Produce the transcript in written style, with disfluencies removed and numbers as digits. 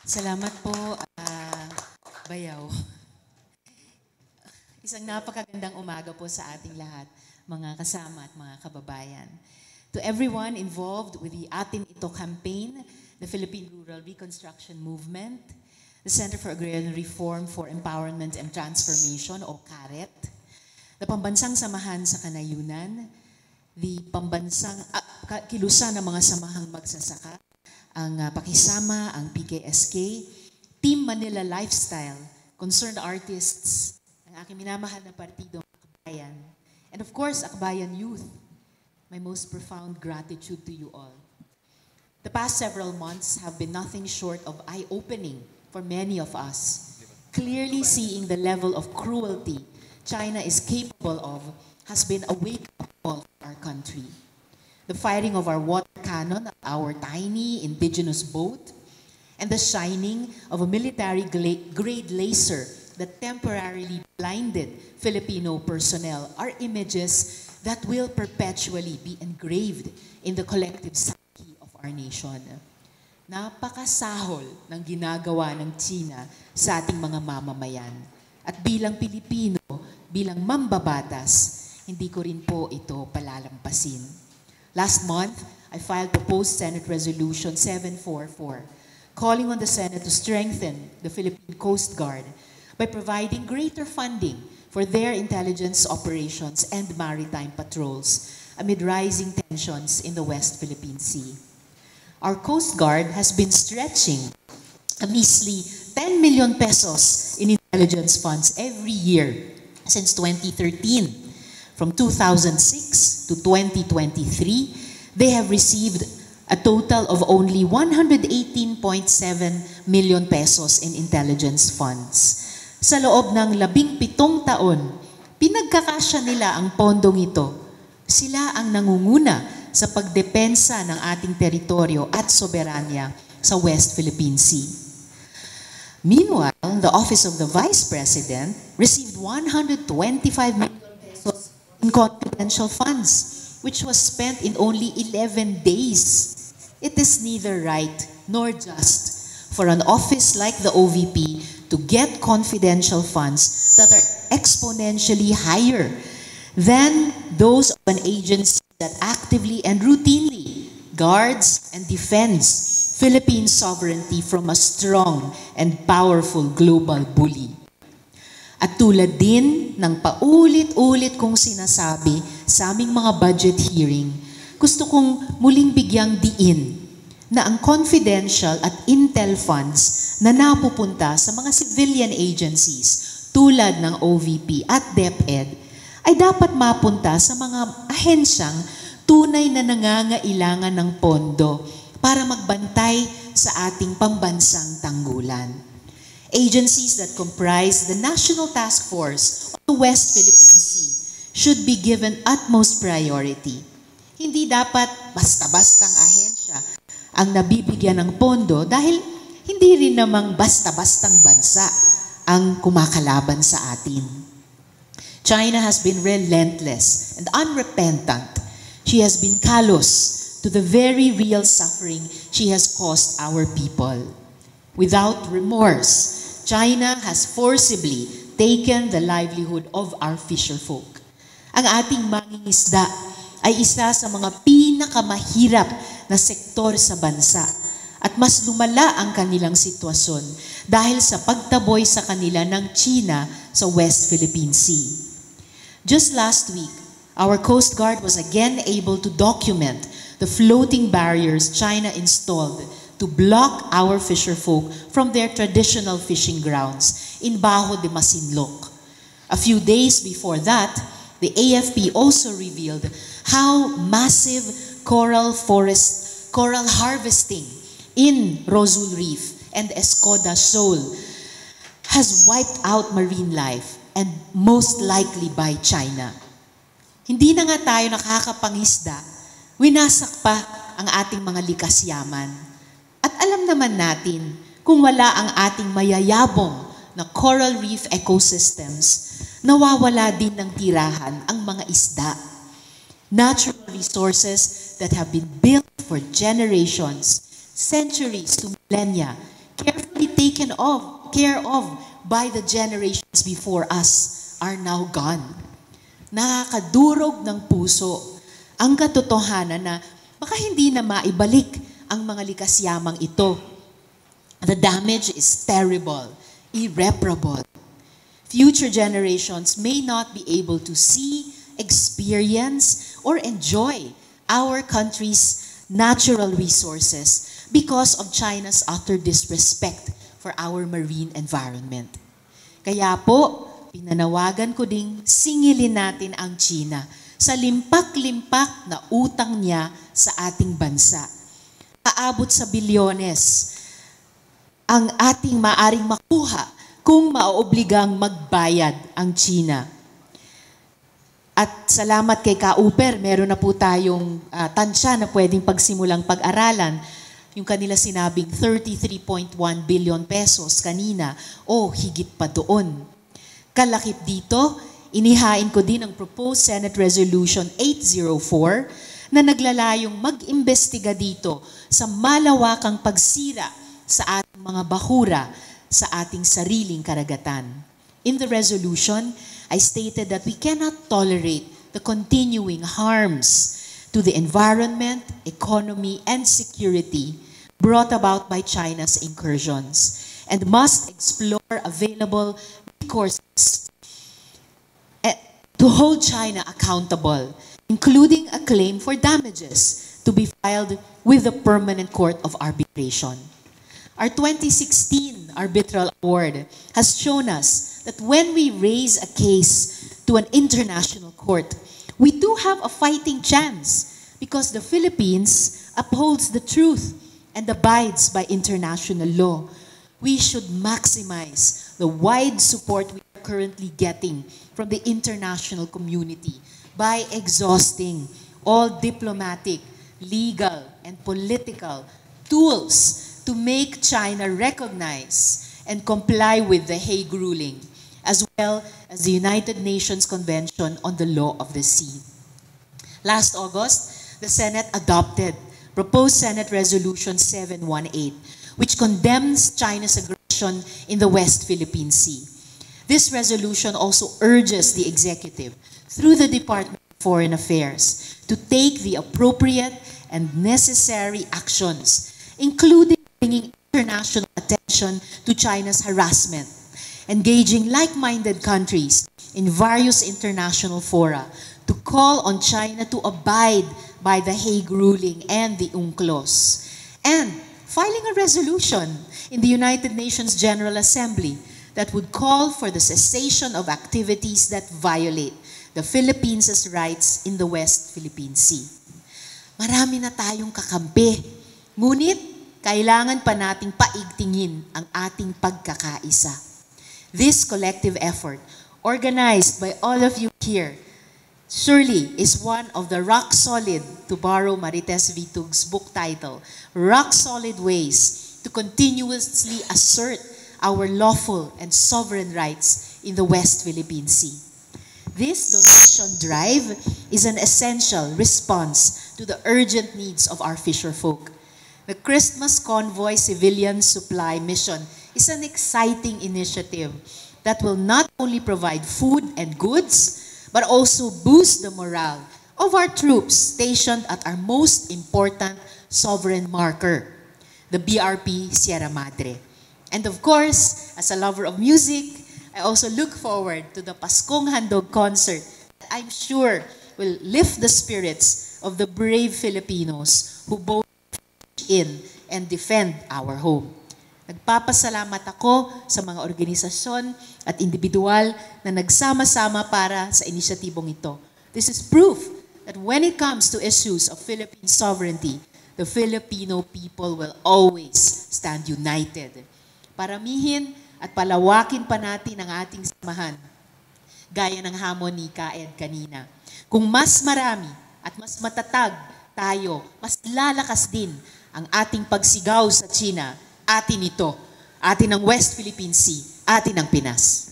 Salamat po, Bayaw. Isang napakagandang umaga po sa ating lahat, mga kasama at mga kababayan. To everyone involved with the Atin Ito campaign, the Philippine Rural Reconstruction Movement, the Center for Agrarian Reform for Empowerment and Transformation, o CARET, the Pambansang Samahan sa Kanayunan, the Pambansang Kilusan ng mga Samahang Magsasaka, ang Pakisama, ang PKSK, Team Manila Lifestyle, concerned artists, ang aking minamahal na partido, Akbayan, and of course, Akbayan Youth. My most profound gratitude to you all. The past several months have been nothing short of eye-opening for many of us. Clearly seeing the level of cruelty China is capable of has been a wake-up call for our country. The firing of our water cannon, our tiny indigenous boat, and the shining of a military-grade laser that temporarily blinded Filipino personnel are images that will perpetually be engraved in the collective psyche of our nation. Napakasahol ng ginagawa ng China sa ating mga mamamayan. At bilang Pilipino, bilang mambabatas, hindi ko rin po ito palalampasin. Last month, I filed proposed Senate Resolution 744, calling on the Senate to strengthen the Philippine Coast Guard by providing greater funding for their intelligence operations and maritime patrols amid rising tensions in the West Philippine Sea. Our Coast Guard has been stretching a measly 10 million pesos in intelligence funds every year since 2013. From 2006 to 2023, they have received a total of only 118.7 million pesos in intelligence funds. Sa loob ng 17 taon, pinagkakasya nila ang pondong ito. Sila ang nangunguna sa pagdepensa ng ating teritoryo at soberanya sa West Philippine Sea. Meanwhile, the Office of the Vice President received 125 million pesos in confidential funds, which was spent in only 11 days. It is neither right nor just for an office like the OVP to get confidential funds that are exponentially higher than those of an agency that actively and routinely guards and defends Philippine sovereignty from a strong and powerful global bully. At tulad din ng paulit-ulit kong sinasabi sa aming mga budget hearing, gusto kong muling bigyang diin na ang confidential at intel funds na napupunta sa mga civilian agencies tulad ng OVP at DepEd ay dapat mapunta sa mga ahensyang tunay na nangangailangan ng pondo para magbantay sa ating pambansang tanggulan. Agencies that comprise the National Task Force on the West Philippine Sea should be given utmost priority. Hindi dapat basta-bastang ahensya ang nabibigyan ng pondo dahil hindi rin namang basta-bastang bansa ang kumakalaban sa atin. China has been relentless and unrepentant. She has been callous to the very real suffering she has caused our people. Without remorse, China has forcibly taken the livelihood of our fisherfolk. Ang ating mangingisda ay isa sa mga pinakamahirap na sektor sa bansa at mas lumala ang kanilang sitwasyon dahil sa pagtaboy sa kanila ng China sa West Philippine Sea. Just last week, our Coast Guard was again able to document the floating barriers China installed to block our fisherfolk from their traditional fishing grounds in Bajo de Masinloc. A few days before that, the AFP also revealed how massive coral harvesting in Rosul Reef and Escoda Shoal has wiped out marine life, and most likely by China. Hindi na nga tayo nakakapangisda, winasak pa ang ating mga likas yaman. At alam naman natin, kung wala ang ating mayayabong na coral reef ecosystems, nawawala din ng tirahan ang mga isda. Natural resources that have been built for generations, centuries to millennia, carefully taken care of by the generations before us are now gone. Nakakadurog ng puso ang katotohanan na baka hindi na maibalik ang mga likas yamang ito. The damage is terrible, irreparable. Future generations may not be able to see, experience, or enjoy our country's natural resources because of China's utter disrespect for our marine environment. Kaya po, pinanawagan ko ding singilin natin ang China sa limpak-limpak na utang niya sa ating bansa. Aabot sa bilyones ang ating maaring makuha kung maoobligang magbayad ang China. At salamat kay Kauper, meron na po tayong tansya na pwedeng pagsimulang pag-aralan. Yung kanila sinabing 33.1 billion pesos kanina o higit pa doon. Kalakip dito, inihain ko din ang proposed Senate Resolution 804 na naglalayong mag-imbestiga dito sa malawakang pagsira sa ating mga bahura sa ating sariling karagatan. In the resolution, I stated that we cannot tolerate the continuing harms to the environment, economy, and security brought about by China's incursions and must explore available recourses to hold China accountable, including a claim for damages to be filed with the Permanent Court of Arbitration. Our 2016 arbitral award has shown us that when we raise a case to an international court, we do have a fighting chance because the Philippines upholds the truth and abides by international law. We should maximize the wide support we are currently getting from the international community by exhausting all diplomatic, legal, and political tools to make China recognize and comply with the Hague ruling, as well as the United Nations Convention on the Law of the Sea. Last August, the Senate adopted proposed Senate Resolution 718, which condemns China's aggression in the West Philippine Sea. This resolution also urges the executive, through the Department of Foreign Affairs, to take the appropriate and necessary actions, including bringing international attention to China's harassment, engaging like-minded countries in various international fora to call on China to abide by the Hague ruling and the UNCLOS, and filing a resolution in the United Nations General Assembly that would call for the cessation of activities that violate the Philippines' rights in the West Philippine Sea. Marami na tayong kakampi, ngunit kailangan pa nating paigtingin ang ating pagkakaisa. This collective effort, organized by all of you here, surely is one of the rock-solid, to borrow Marites Vitug's book title, rock-solid ways to continuously assert our lawful and sovereign rights in the West Philippine Sea. This donation drive is an essential response to the urgent needs of our fisherfolk. The Christmas Convoy Civilian Supply Mission is an exciting initiative that will not only provide food and goods, but also boost the morale of our troops stationed at our most important sovereign marker, the BRP Sierra Madre. And of course, as a lover of music, I also look forward to the Paskong Handog concert that I'm sure will lift the spirits of the brave Filipinos who both in and defend our home. Nagpapasalamat ako sa mga organisasyon at individual na nagsama-sama para sa inisyatibong ito. This is proof that when it comes to issues of Philippine sovereignty, the Filipino people will always stand united. Paramihin at palawakin pa natin ang ating samahan, gaya ng hamon ni Kaed kanina. Kung mas marami at mas matatag tayo, mas lalakas din ang ating pagsigaw sa China. Atin ito, atin ang West Philippine Sea, atin ang Pinas.